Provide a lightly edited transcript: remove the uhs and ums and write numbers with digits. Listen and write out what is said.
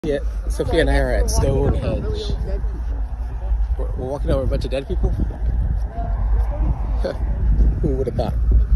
Yeah, Sophia and I are at Stonehenge. We're walking over a bunch of dead people. Who would have thought?